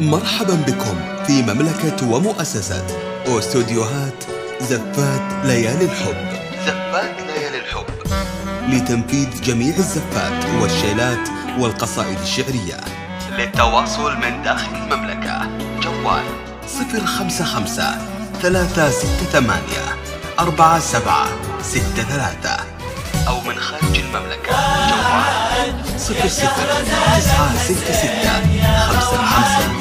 مرحبا بكم في مملكة ومؤسسة واستوديوهات زفات ليالي الحب. زفات ليالي الحب لتنفيذ جميع الزفات والشيلات والقصائد الشعرية. للتواصل من داخل المملكة جوال 055 368 4763 أو من خارج المملكة جوال 00 966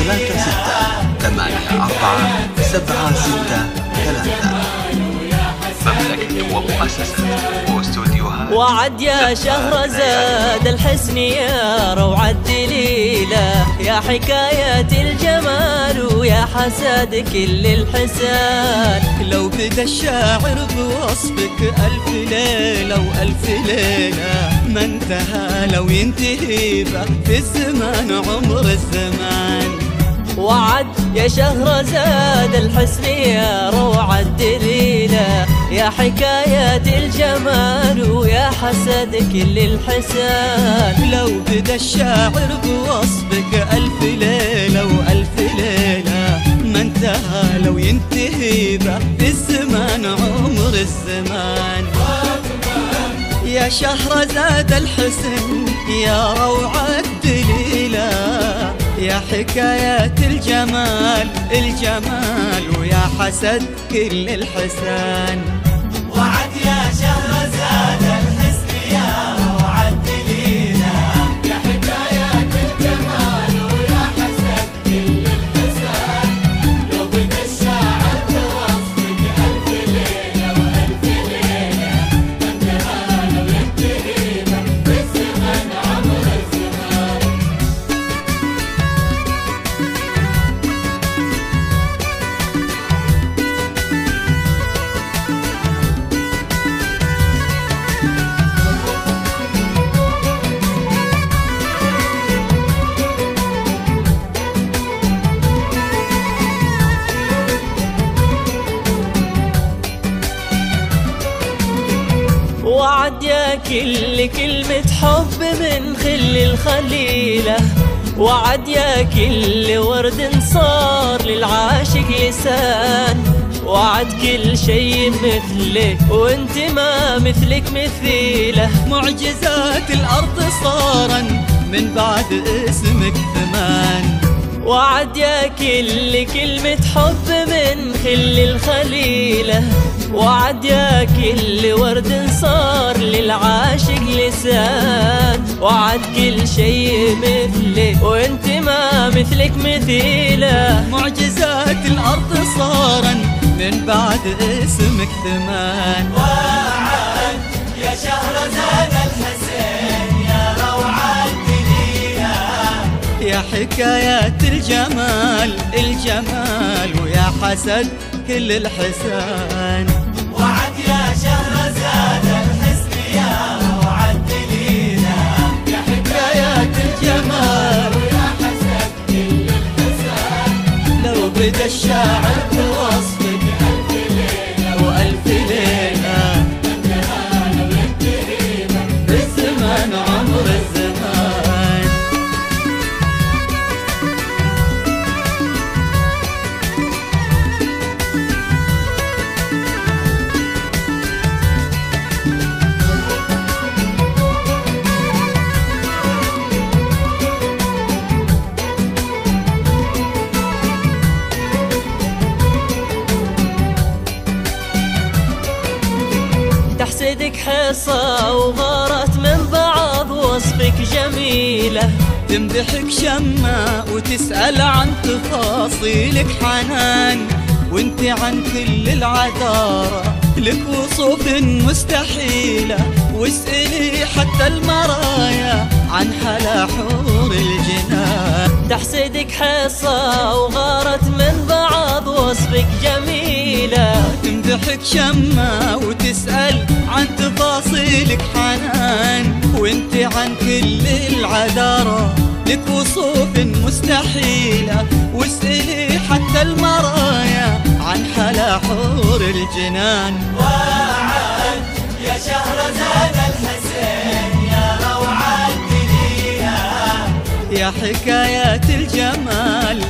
مملكة ومؤسسة واستوديوهات. وعد يا شهرزاد الحسن يا روعة الدليلة، يا حكاية الجمال ويا حسد كل الحسان. لو بدا الشاعر بوصفك ألف ليلة وألف ليلة ما انتهى لو ينتهي في الزمان عمر الزمان. وعد يا شهرزاد الحسن يا روعة الدليلة، يا حكاية الجمال ويا حسد كل الحسان. لو بدا الشاعر بوصفك ألف ليلة وألف ليلة ما انتهى لو ينتهي في الزمان عمر الزمان. يا شهرزاد الحسن يا روعة الدليلة، يا حكايات الجمال الجمال ويا حسد كل الحسان. وعد يا شهرزاد الحسن يا روعة الدليلة، يا حكايات الجمال ويا حسد كل الحسان. لو بدا الشاعر بوصفك ألف ليلة وألف ليلة ما انتهى لو ينتهي بالزمن عمر الزمان. وعد يا كل كلمة حب من خل الخليلة، وعد يا كل ورد صار للعاشق لسان. وعد كل شيء مثلك وانت ما مثلك مثيله، معجزات الأرض صارا من بعد اسمك ثمان. وعد يا كل كلمة حب من خل الخليلة، وعد يا كل ورد صار للعاشق لسان. وعد كل شيء مثلك وانت ما مثلك مثيله، معجزات الأرض صارا من بعد اسمك ثمان. وعد يا شهرزاد الحسن يا روعة الدليلة، يا حكايات الجمال الجمال ويا حسد كل الحسان. وعد يا شهرزاد الحسن يا روعة الدليلة، يا حكايات الجمال ويا حسد كل الحسان. لو بدا الشاعر بوصفك ألف ليلة وألف ليلة ما انتهى لو ينتهي بالزمان عمر الزمان. تحسدك حصى وغارت من بعض وصفك جميلة. تمدحك شمة وتسأل عن تفاصيلك حنان، وانت عن كل العذارى لك وصوف مستحيلة. واسألي حتى المرايا عن حلا حور الجنان. تحسدك حصى وغارت من بعض وصفك جميلة. تمدحك شمة وتسأل عن تفاصيلك حنان، وانت عن كل العذارى لك وصوف مستحيلة. واسألي حتى المرايا عن حلا حور الجنان. وعد يا شهرزاد الحسن يا روعة الدليلة، يا حكايات الجمال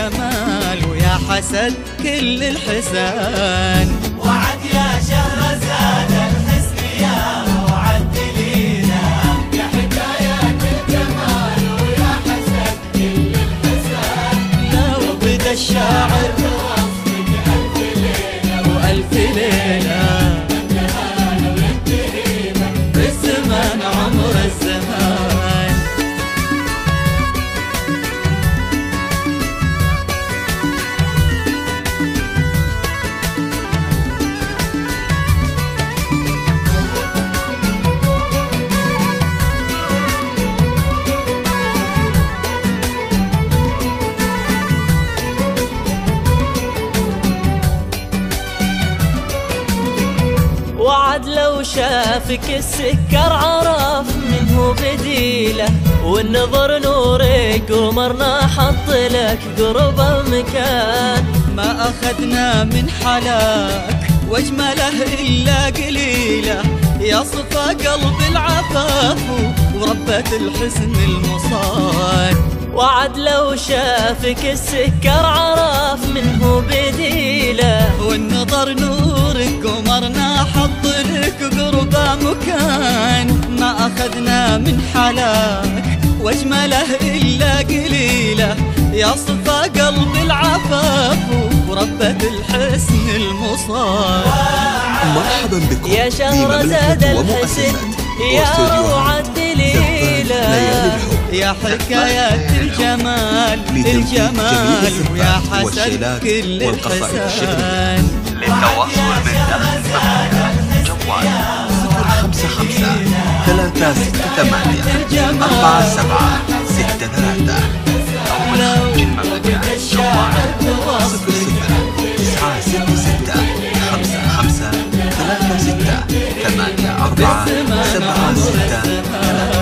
الجمال ويا حسد كل الحسان. وعد يا شهرزاد الحسن يا وعد لينا، يا حكايات الجمال ويا حسد كل الحسان. لو بدا الشاعر وصفك ألف ليلة وألف ليلة انتهانا وانتهينا بالزمان عمر الزمان. وعد لو شافك السكر عرف منه بديله، والنظر نورك قمرنا حط لك قرب مكان. ما أخذنا من حلاك واجمله إلا قليله، يا صفا قلب العفاف وربة الحسن المصان. وعد لو شافك السكر عرف منه بديله، والنظر نورك قمرنا حط لك قرب مكان. ما أخذنا من حلاك واجمله إلا قليله، يا صفا قلب العفاف وربة الحسن المصان. مرحبا بكم يا في شهرزاد مملكة الحسن ومؤسسة يا واستوديوهات روعة ليالي دليلة، الحب. يا حكايات الجمال لتنفيذ الجمال جميع ويا الزفات حسد والشيلات كل والقصائد الحسان. للتواصل من داخل المملكة جوال 055 368 4763 أو من خارج المملكة جوال 00 966 55 36 84 76